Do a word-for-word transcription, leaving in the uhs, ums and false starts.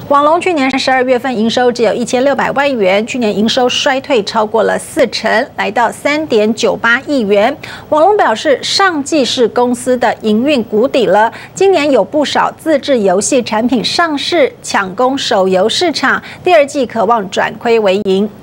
网龙去年十二月份营收只有一千六百万元，去年营收衰退超过了四成，来到三点九八亿元。网龙表示，上季是公司的营运谷底了，今年有不少自制游戏产品上市，抢攻手游市场，第二季渴望转亏为盈。